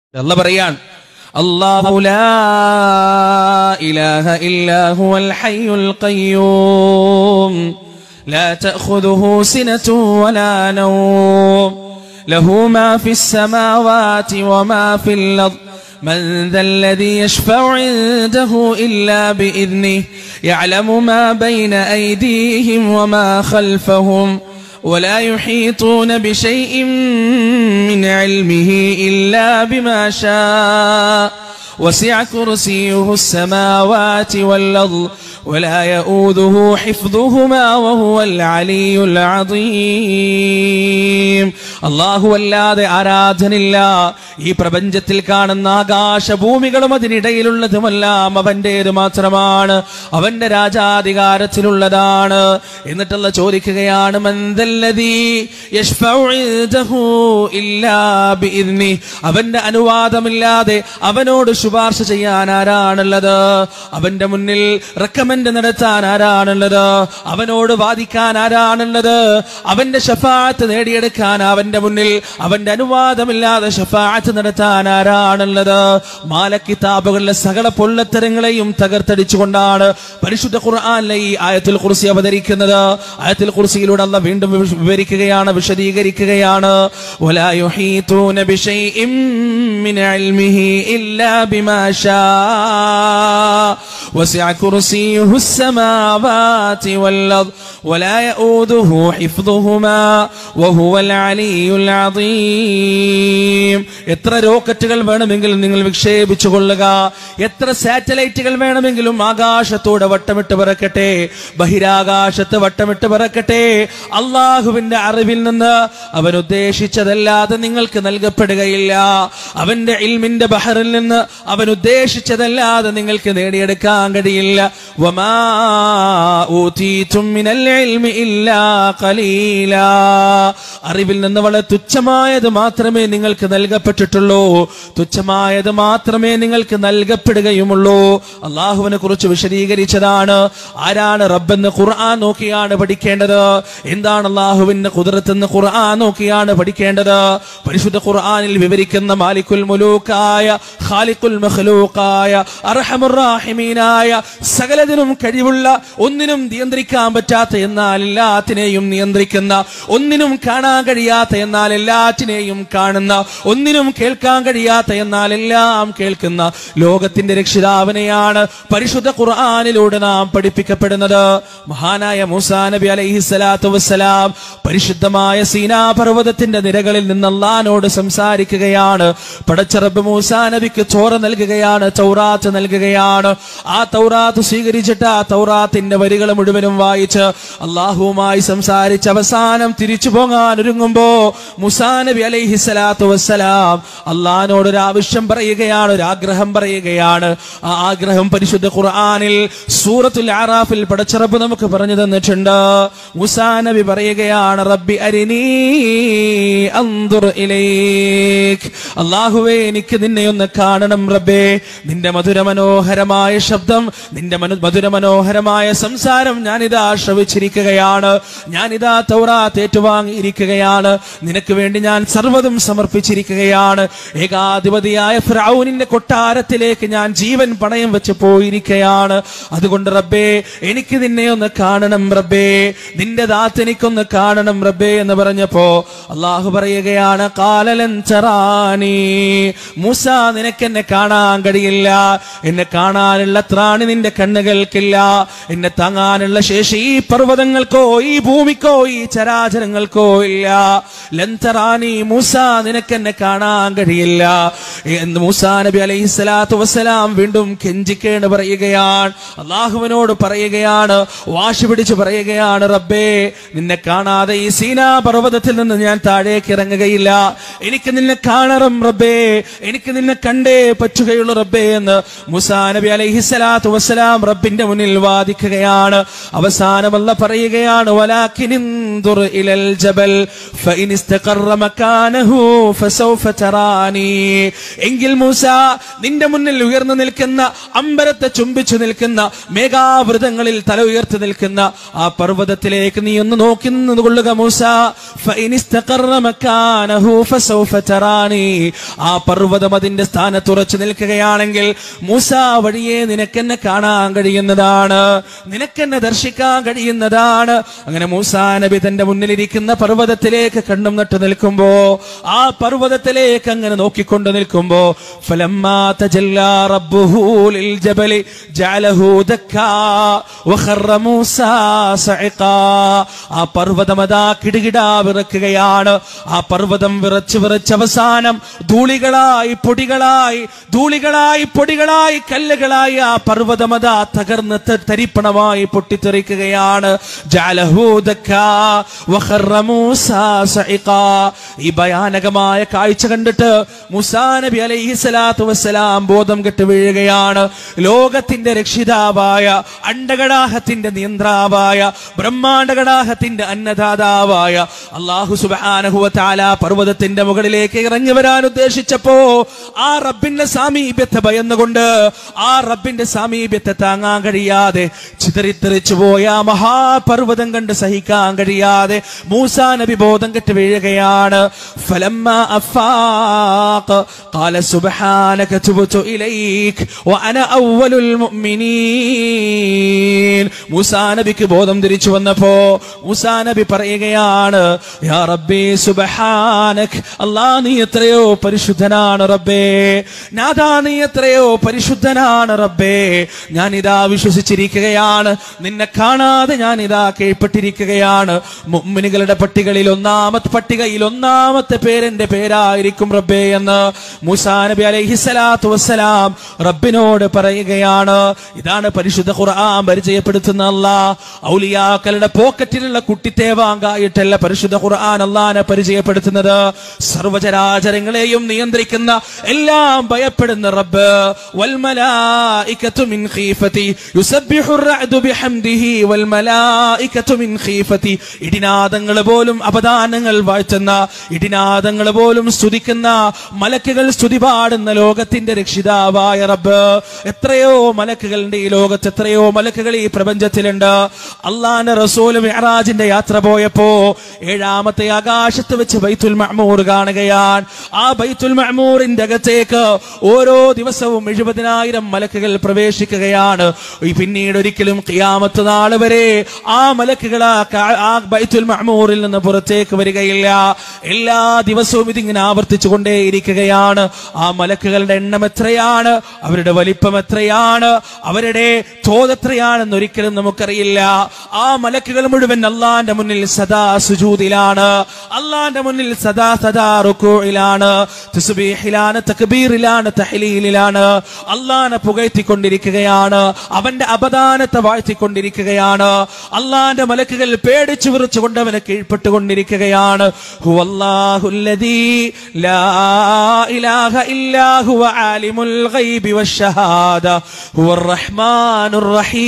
അല്ലാഹു പറയാൻ അല്ലാഹു ലാ ഇലാഹ ഇല്ലാ ഹുവൽ ഹയ്യുൽ ഖയ്യൂം ലാ തഅഖുദുഹു സിനതുൻ വലാ നൗം ലഹു മാ ഫിസ് സമാവാതി വമാ ഫിൽ അർദ് من ذا الذي يشفع عنده إلا بإذنه يعلم ما بين أيديهم وما خلفهم ولا يحيطون بشيء من علمه إلا بما شاء وسع كرسيه السماوات والأرض ولا يؤوده حفظهما وهو العلي العظيم അല്ലാഹു അല്ലാതെ ആരാധനയില്ല. ഈ പ്രപഞ്ചത്തിൽ കാണുന്ന ആകാശഭൂമികളും അതിനിടയിലുള്ളതുമെല്ലാം അവന്റേത് മാത്രമാണ്, അവന്റെ രാജാധികാരത്തിലുള്ളതാണ്. എന്നിട്ടുള്ള ചോദിക്കുകയാണ് മൻദല്ലദീ യശ്ഫഉ ഇൻദഹു ഇല്ലാ ബിഇദ്നി, അവന്റെ അനുവാദമില്ലാതെ അവനോട് ശുപാർശ ചെയ്യാൻ ആരാണുള്ളത്? അവന്റെ മുന്നിൽ റെക്കമെൻഡ് നടത്താൻ ആരാണുള്ളത്? അവനോട് വാദിക്കാൻ ആരാണുള്ളത്? അവന്റെ ശഫാഅത്ത് നേടിയെടുക്കാൻ അവന്റെ മുന്നിൽ അവന്റെ അനുവാദമില്ലാതെ ശഫാഅത്ത് നടത്താൻ ആരാണുള്ളത്? മാലക്കിതാബുകളിലെ സകല പൊള്ളത്തരങ്ങളെയും തകർത്തടിച്ചുകൊണ്ടാണ് പരിശുദ്ധ ഖുർആനിലെ ഈ ആയത്തുൽ ഖുർസി അവതരിക്കുന്നത്. ആയത്തുൽ ഖുർസിയിലൂടെ അല്ലാഹു വീണ്ടും വിവരിക്കുകയാണ്, വിശദീകരിക്കുകയാണ്. വലാ യുഹീതൂന ബിശൈഇൻ മിൻ ഇൽമിഹി ഇല്ലാ ബിമാ ശാ വസിഅ കുർസിയുഹു السماوات والأرض ولا يؤوده حفظهما وهو العلي العظيم. എത്ര റോക്കറ്റുകൾ വേണമെങ്കിലും നിങ്ങൾ വിക്ഷേപിച്ചു കൊള്ളുക, എത്ര സാറ്റലൈറ്റുകൾ വേണമെങ്കിലും ആകാശത്തോടെ വട്ടമിട്ട് പറക്കട്ടെ, ബഹിരാകാശത്ത് വട്ടമിട്ട് പറക്കട്ടെ, അള്ളാഹുവിന്റെ അറിവിൽ നിന്ന് അവൻ ഉദ്ദേശിച്ചതല്ലാതെ നിങ്ങൾക്ക് നൽകപ്പെടുകയില്ല. അവന്റെ ഇൽമിന്റെ ബഹറിൽ നിന്ന് അവൻ ഉദ്ദേശിച്ചതല്ലാതെ നിങ്ങൾക്ക് നേടിയെടുക്കാൻ കഴിയില്ല. വമാ ഊതീതും മിനൽ ഇൽമി ഇല്ലാ ഖലീലാ, അറിവിൽ നിന്ന് വളരെ തുച്ഛമായത് മാത്രമേ നിങ്ങൾക്ക് നൽകപ്പെട്ടിട്ടുള്ളൂ, തുച്ഛമായത് മാത്രമേ നിങ്ങൾക്ക് നൽകപ്പെടുകയുമുള്ളൂ. അള്ളാഹുവിനെ കുറിച്ച് വിശദീകരിച്ചതാണ്. ആരാണ് റബ്ബെന്ന് ഖുർആൻ നോക്കിയാണ് പഠിക്കേണ്ടത്. എന്താണ് അള്ളാഹുവിന്റെ ഖുദ്റത്ത് എന്ന് ഖുർആൻ നോക്കിയാണ് പഠിക്കേണ്ടത്. പരിശുദ്ധ ഖുർആനിൽ വിവരിക്കുന്ന മാലിക്കുൽ മുലൂക്കായ, ഖാലിഖുൽ മഖ്ലൂഖായ, അർഹമുർ റഹീമീനായ, സകലതിനും കഴിവുള്ള, ഒന്നിനും നിയന്ത്രിക്കാൻ പറ്റാത്ത എന്നാൽ എല്ലാത്തിനെയും നിയന്ത്രിക്കുന്ന, ഒന്നിനും കാണാൻ കഴിയാത്ത എന്നാൽ എല്ലാറ്റിനെയും കാണുന്ന, ഒന്നിനും കേൾക്കാൻ കഴിയാത്ത എന്നാൽ എല്ലാം കേൾക്കുന്ന ലോകത്തിന്റെ രക്ഷിതാവിനെയാണ് പരിശുദ്ധ ഖുർആനിലൂടെ നാം പഠിപ്പിക്കപ്പെടുന്നത്. മഹാനായ മൂസാ നബി അലൈഹിസ്സലാത്തു വസ്സലാം പരിശുദ്ധമായ സീനാ പർവ്വതത്തിന്റെ നിരകളിൽ നിന്ന് അല്ലാഹുവോട് സംസാരിക്കുകയാണ്. പടച്ച റബ്ബ് മൂസാ നബിക്ക് തോറ നൽകുകയാണ്, തൗറാത്ത് നൽകുകയാണ്. ആ തൗറാത്ത് സ്വീകരിച്ചിട്ട് ആ തൗറാത്തിന്റെ വരികൾ മുഴുവനും വായിച്ച് അല്ലാഹുവുമായി സംസാരിച്ച് അവസാനം തിരിച്ചു പോകാൻ ഒരുങ്ങുമ്പോ മൂസാ നബി അലൈഹിസ്സലാത്തു വസ്സലാം അല്ലാഹുവോട് ഒരു ആവശ്യം പറയുകയാണ്, ഒരു ആഗ്രഹം പറയുകയാണ്. ആ ആഗ്രഹം പരിശുദ്ധ ഖുർആനിൽ സൂറത്തുൽ അറാഫിൽ പടച്ച റബ്ബ് നമുക്ക് പറഞ്ഞു തന്നിട്ടുണ്ട്. മൂസാ നബി പറയുകയാണ്, റബ്ബി അരിനീ അൻദുർ ഇലൈക്, അല്ലാഹുവേ എനിക്ക് നിന്നെ ഒന്ന് കാണണം റബ്ബേ. നിന്റെ മധുരമനോഹരമായ ശബ്ദം, നിന്റെ മധുരമനോഹരമായ സംസാരം ഞാനിതാ ശ്രവിച്ചിരിക്കുകയാണ്, ഞാനിതാ തൗറാത്ത് ഏറ്റുവാങ്ങിയിരിക്കുകയാണ്, നിനക്ക് വേണ്ടി ഞാൻ സർവ്വതും സമർപ്പിച്ചിരിക്കുകയാണ്. ഏകാധിപതിയായ ഫിർഔനിന്റെ കൊട്ടാരത്തിലേക്ക് ഞാൻ ജീവൻ പണയം വെച്ച് പോയിരിക്കുകയാണ്. അതുകൊണ്ട് റബ്ബേ എനിക്ക് നിന്നെ ഒന്ന് കാണണം റബ്ബേ, നിന്റെ ദാത്ത് എനിക്കൊന്ന് കാണണം റബ്ബേ എന്ന് പറഞ്ഞപ്പോ അള്ളാഹു പറയുകയാണ്, ഖാലലൻ തറാനി, മൂസ നിനക്ക് എന്നെ കാണാൻ കഴിയില്ല, എന്നെ കാണാനുള്ള ത്രാണി നിന്റെ കണ്ണുകൾക്കില്ല, എന്നെ താങ്ങാനുള്ള ശേഷി ഈ പർവ്വതങ്ങൾക്കോ ഈ ഭൂമിക്കോ ഈ ചരാചരങ്ങൾക്കോ ഇല്ല. ലൻ തറാനി, മൂസ നിനക്ക് എന്നെ കാണാൻ കഴിയില്ല എന്ന് മൂസാ നബി അലൈഹിസ്സലാത്തു വസ്സലാം വീണ്ടും കെഞ്ചിക്കേണ്ട പറയുകയാണ്, അള്ളാഹുവിനോട് പറയുകയാണ്, വാശി പിടിച്ച് പറയുകയാണ്, റബ്ബേ നിന്നെ കാണാതെ ഈ സീനാ പർവ്വതത്തിൽ നിന്ന് ഞാൻ താഴേക്ക് ഇറങ്ങുകയില്ല, എനിക്ക് നിന്നെ കാണണം റബ്ബേ, എനിക്ക് നിന്നെ കണ്ടേ പറ്റുകയുള്ളൂ റബ്ബേ എന്ന് മൂസാ നബി അലൈഹിസ്സലാത്തു വസ്സലാം റബ്ബിന്റെ മുന്നിൽ വാദിക്കുകയാണ്. അവസാനം അല്ലാഹു പറയുകയാണ്, വലാകിൻ ഇൻദുർ ഇലൽ ജബൽ ഫഇൻ ഇസ്തഖറ മകാനഹു ഫസൗ ഫസൗഫ തറാനി. എങ്കിൽ മൂസ, നിന്റെ മുന്നിൽ ഉയർന്നു നിൽക്കുന്ന, അമ്പരത്തെ ചുംബിച്ചു നിൽക്കുന്ന, മേഘാവൃതങ്ങളിൽ തല ഉയർത്തി നിൽക്കുന്ന ആ പർവ്വതത്തിലേക്ക് നീ ഒന്ന് നോക്കി നിന്നുകൊള്ളുക മൂസ. ഫഇനിസ്തഖറ മകാനഹു ഫസൗഫ തറാനി. ആ പർവ്വതം അതിന്റെ സ്ഥാനത്തുറച്ചു നിൽക്കുകയാണെങ്കിൽ മൂസ വഴിയെ നിനക്കെന്നെ കാണാൻ കഴിയുന്നതാണ്, നിനക്കെന്നെ ദർശിക്കാൻ കഴിയുന്നതാണ്. അങ്ങനെ മൂസാ നബി തന്റെ മുന്നിലിരിക്കുന്ന പർവ്വതത്തിലേക്ക് കണ്ണും നട്ടു നിൽക്കുമ്പോ, ആ പർവ്വതത്തിലേക്ക് അങ്ങനെ നോക്കിക്കൊണ്ട് നിൽക്കുമ്പോ, ഫലമ്മാ തജല്ലാ റബ്ബുഹു ലിൽ ജബലി ജഅലഹു ദക്കാ വഖറ മൂസാ സഇഖാ. ആ പർവ്വതം അതാ കിടുകിടാ വിറക്കുകയാണ്. ആ പർവ്വതം വിറച്ച് വിറച്ച് അവസാനം ധൂളികളായി പൊടികളായി, ധൂളികളായി പൊടികളായി കല്ലുകളായി ആ പർവ്വതം അതാ തകർന്ന് തരിപ്പണമായി പൊട്ടിത്തെറിക്കുകയാണ്. ജഅലഹു ദക്കാ വഖറ മൂസാ സഇഖാ. ഈ ഭയാനകമായ കാഴ്ച കണ്ടിട്ട് മൂസാ നബി അലൈഹിസ്സലാത്തു വസ്സലാം ബോധം കെട്ട് വീഴുകയാണ്. ലോകത്തിന്റെ രക്ഷിതാവായ, അണ്ടകടാഹത്തിന്റെ നിയന്ത്രാവായ, ബ്രഹ്മാണ്ടകടാഹത്തിന്റെ അന്നദാതാവായ അല്ലാഹു സുബ്ഹാനഹു വ തആല പർവ്വതത്തിന്റെ മുകളിലേക്ക് ഇറങ്ങി വരാൻ ഉദ്ദേശിച്ചപ്പോ ആ റബ്ബിന്റെ സാമീപ്യത്തെ ഭയന്നുകൊണ്ട്, ആ റബ്ബിന്റെ സാമീപ്യത്തെ താങ്ങാൻ കഴിയാതെ ചിതറിത്തെറിച്ചു പോയ ആ മഹാപർവ്വതം കണ്ട് സഹിക്കാൻ കഴിയാതെ മൂസാ നബി ബോധം കെട്ട് വീഴുകയാണ്. ഫലമ്മാ അഫാഖ ഖാല സുബ്ഹാനക തുബ്തു ഇലൈക വഅന അവ്വലുൽ മുഅ്മിനീൻ. മൂസാ നബിക്ക് ബോധം തിരിച്ചു വന്നപ്പോ മൂസാ നബി പറയുകയാണ്, യാ റബ്ബി സുബ്ഹാനക, അല്ലാഹ് നീ എത്രയോ പരിശുദ്ധനാണ് റബ്ബേ, നാഥാ നീ എത്രയോ പരിശുദ്ധനാണ് റബ്ബേ. ഞാനിതാ വിശ്വസിച്ചിരിക്കുകയാണ്, നിന്നെ കാണാതെ ഞാനിതാ കീഴ്പ്പെട്ടിരിക്കുകയാണ്. മുഅ്മിനുകളുടെ പട്ടികയിൽ ഒന്നാമത്തെ പേരെന്റെ പേരായിരിക്കും റബ്ബേ എന്ന് മൂസാ നബി അലൈഹിസ്സലാത്തു വസ്സലാം റബ്ബിനോട് പറയുകയാണ്. ഇതാണ് പരിശുദ്ധ ഖുർആൻ പരിചയപ്പെടുത്തുന്ന അല്ലാഹ്. ഔലിയാക്കളുടെ പോക്കറ്റിലുള്ള കുട്ടിത്തേവാങ്കായിട്ടല്ല പരിശുദ്ധ ഖുർആൻ അല്ലാഹനെ പരിചയപ്പെടുത്തുന്നത്. സർവചരാചരങ്ങളെയും നിയന്ത്രിക്കുന്ന, എല്ലാം ഭയപ്പെടുന്ന റബ്ബ്. വൽ മലായികതു മിൻ ഖീഫതി യുസബ്ബിഹുർ റഅദു ബിഹംദിഹി വൽ മലായികതു മിൻ ഖീഫതി. ഇടിനാദങ്ങൾ പോലും അപദാനങ്ങൾ വാഴ്ത്തുന്ന, ഇടിനാദങ്ങൾ പോലും സ്തുതിക്കുന്ന, മലക്കുകൾ സ്തുതി പാടുന്ന ലോകത്തിന്റെ രക്ഷിതാവായ റബ്ബ്. എത്രയോ മലക്കുകളുണ്ട് ഈ ലോകത്ത്, എത്രയോ മലക്കുകൾ ഈ പ്രപഞ്ചത്തിലുണ്ട്. അല്ലാഹുവിന്റെ റസൂൽ മിഅ്റാജിന്റെ യാത്ര പോയപ്പോ 7ാമത്തെ ആകാശത്ത് വെച്ച് ബൈത്തുൽ മഅ്മൂർ കാണുകയാണ്. ആ ബൈത്തുൽ മഅ്മൂറിന്റെ അകത്തേക്ക് ഓരോ ദിവസവും 70,000 മലക്കുകൾ പ്രവേശിക്കുകയാണ്. പിന്നീട് ഒരിക്കലും ഖിയാമത്ത് നാൾ വരെ ആ മലക്കുകൾ ആ ബൈത്തുൽ മഅ്മൂറിൽ നിന്ന് പുറത്തേക്ക് വരികയില്ല. എല്ലാ ദിവസവും ഇതിങ്ങനെ ആവർത്തിച്ചു കൊണ്ടേയിരിക്കുകയാണ്. ആ മലക്കുകളുടെ എണ്ണം എത്രയാണ്, അവരുടെ വലിപ്പം എത്രയാണ്, അവരുടെ തോത് എത്രയാണെന്ന് ഒരിക്കലും നമുക്കറിയില്ല. ആ മലക്കുകൾ മുഴുവൻ അള്ളാന്റെ മുന്നിൽ സദാ സുജൂദിലാണ്, അള്ളാന്റെ മുന്നിൽ സദാ റുകൂഇലാണ്, തസ്ബീഹിലാണ്, തക്ബീറിലാണ്, തഹ്ലീലിലാണ്. അള്ളാനെ പുകഴ്ത്തിക്കൊണ്ടിരിക്കുകയാണ്, അവന്റെ അപദാനത്തെ വാഴ്ത്തിക്കൊണ്ടിരിക്കുകയാണ്. അള്ളാന്റെ മലക്കുകൾ പേടിച്ചു വിറച്ചുകൊണ്ട് അവനെ കീഴ്പ്പെട്ടുകൊണ്ടിരിക്കുകയാണ്. ഹുവല്ലാഹുല്ലദീ ലാ ഇലാഹ ഇല്ലാ ഹുവ ആലിമുൽ ഗൈബി വശ്ശഹാദ ഹുവർ റഹ്മാനുർ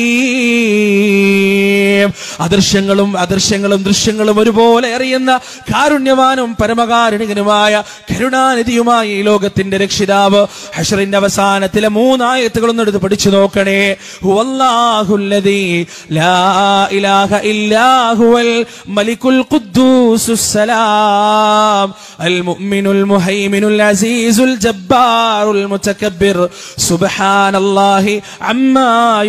റഹീം. അദൃശ്യങ്ങളും ദൃശ്യങ്ങളും ഒരുപോലെ അറിയുന്ന കാരുണ്യവാനും പരമകാരുണികനുമായ കരുണാനിധിയുമായ ഈ ലോകത്തിന്റെ രക്ഷിതാവ്. ഹശ്റിന്റെ അവസാനത്തിലെ 3 ആയത്തുകളൊന്നും എടുത്ത് പഠിച്ചു നോക്കണേ. ഹുവല്ലാഹുല്ലദീ ലാ ഇലാഹ ഇല്ലാ ഹുവൽ മലിക്കുൽ ഖുദ്ദൂസുസ് സലാം അൽ മുഅ്മിനുൽ മുഹൈമിനുൽ അസീസുൽ ജബ്ബാറുൽ മുതകബ്ബിർ സുബ്ഹാനല്ലാഹി അമ്മാ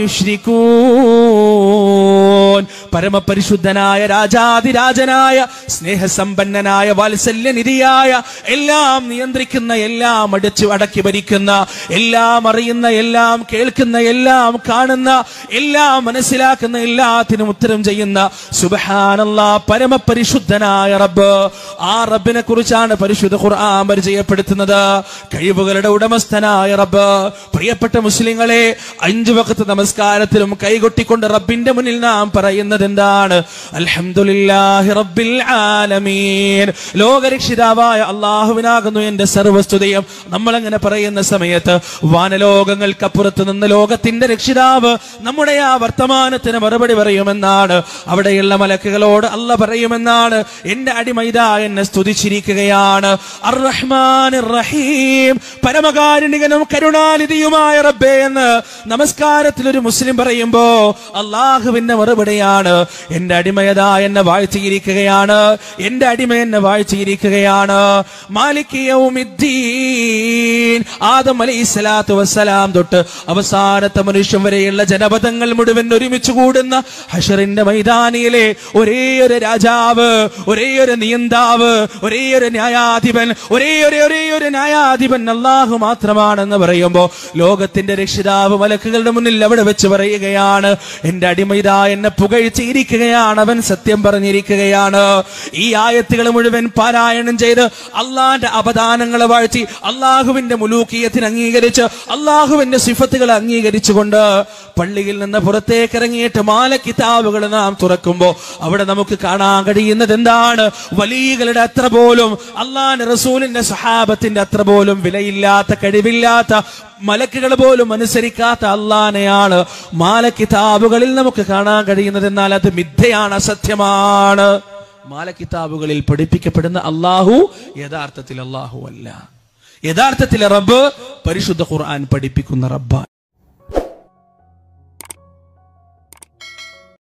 യുശ്രികൂൻ. പരമപരിശുദ്ധനായ, രാജാതിരാജനായ, സ്നേഹസമ്പന്നനായ, വാത്സല്യനിധിയായ, എല്ലാം നിയന്ത്രിക്കുന്ന, എല്ലാം അടക്കി ഭരിക്കുന്ന, എല്ലാം അറിയുന്ന, എല്ലാം കേൾക്കുന്ന, എല്ലാം കാണുന്ന, എല്ലാം മനസ്സിലാക്കുന്ന, എല്ലാത്തിനും ഉത്തരം ചെയ്യുന്ന സുബ്ഹാനല്ലാഹ് പരമപരിശുദ്ധനായ റബ്ബ്. ആ റബ്ബിനെ കുറിച്ചാണ് പരിശുദ്ധ ഖുർആൻ പരിചയപ്പെടുത്തുന്നത്. കഴിവുകളുടെ ഉടമസ്ഥനായ റബ്ബ്. പ്രിയപ്പെട്ട മുസ്ലിങ്ങളെ, 5 വഖത്ത് നമസ്കാരത്തിലും കൈകൊട്ടിക്കൊണ്ട് റബ്ബിന്റെ മുന്നിൽ നാം പറയുന്നത് എന്താണ്? അൽഹംദുലില്ലാഹി റബ്ബിൽ ആലമീൻ. ലോകരക്ഷിതാവായ അല്ലാഹുവിനാകുന്നു എന്റെ സർവസ്തുതിയും. നമ്മൾ അങ്ങനെ പറയുന്ന സമയത്ത് വാനലോകങ്ങൾക്കപ്പുറത്ത് നിന്ന് ലോകത്തിന്റെ രക്ഷിതാവ് നമ്മുടെ ആ വർത്തമാനത്തിന് മറുപടി പറയുമെന്നാണ്. അവിടെയുള്ള മലക്കുകളോട് അല്ലാഹ് പറയുമെന്നാണ്, എന്റെ അടിമ ഇതാ എന്നെ സ്തുതിച്ചിരിക്കുകയാണ്, അർ-റഹ്മാനിർ റഹീം, പരമകാരുണികനും കരുണാനിധിയുമായ റബ്ബേ എന്ന് നമസ്കാരത്തിൽ ഒരു മുസ്ലിം പറയുമ്പോ അള്ളാഹുവിന്റെ മറുപടിയാണ്, എന്റെ അടിമയതാ എന്നെ വാഴ്ത്തിയിരിക്കുകയാണ്, എന്റെ അടിമ എന്നെ വാഴ്ത്തിയിരിക്കുകയാണ്. മാലിക് യൗമിദ്ദീൻ, ആദം അലൈഹിസ്സലാത്തു വസ്സലാം തൊട്ട് അവസാനത്തെ മനുഷ്യൻ വരെയുള്ള ജനപദങ്ങൾ മുഴുവൻ ഒരുമിച്ച് കൂടുന്ന ഹശറിന്റെ മൈതാനിയിലെ ഒരേ ഒരു രാജാവ്, ഒരേ ഒരു നിയന്താവ്, ഒരേ ഒരു ന്യായാധിപൻ, ഒരേ ഒരു ന്യായാധിപൻ അല്ലാഹു മാത്രമാണെന്ന് പറയുമ്പോ ലോകത്തിന്റെ രക്ഷിതാവ് മലക്കുകളുടെ മുന്നിൽ അവിടെ വെച്ച് പറയുകയാണ്, എന്റെ അടിമയിതാ എന്നെ പുകഴ്ത്തിയിരിക്കുകയാണ്, അവൻ സത്യം പറഞ്ഞിരിക്കുകയാണ്. ഈ ആയത്തുകൾ മുഴുവൻ പാരായണം ചെയ്ത് അള്ളാന്റെ അവദാനങ്ങളെ വാഴ്ത്തി അള്ളാഹുവിന്റെ മുലൂക്കിയത്തിന് അംഗീകരിച്ച് അള്ളാഹുവിന്റെ സിഫത്തുകൾ അംഗീകരിച്ചുകൊണ്ട് പള്ളിയിൽ നിന്ന് പുറത്തേക്ക് ഇറങ്ങിയിട്ട് മാല കിതാബുകൾ നാം തുറക്കുമ്പോ അവിടെ നമുക്ക് കാണാൻ കഴിയുന്നത് എന്താണ്? വലിയകളുടെ അത്ര പോലും അള്ളാന്റെ റസൂലിന്റെ സഹാബത്തിന്റെ അത്ര പോലും വിലയില്ലാത്ത, കഴിവില്ലാത്ത, മലക്കുകൾ പോലും അനുസരിക്കാത്ത അള്ളാനെയാണ് മാല കിതാബുകളിൽ നമുക്ക് കാണാൻ കഴിയുന്നത്. എന്നാൽ അത് മിഥ്യയാണ്, അസത്യമാണ്. മാല കിതാബുകളിൽ പഠിപ്പിക്കപ്പെടുന്ന അള്ളാഹു യഥാർത്ഥത്തിൽ അള്ളാഹു അല്ല. യഥാർത്ഥത്തിൽ റബ്ബ് പരിശുദ്ധ ഖുർആൻ പഠിപ്പിക്കുന്ന റബ്ബാണ്.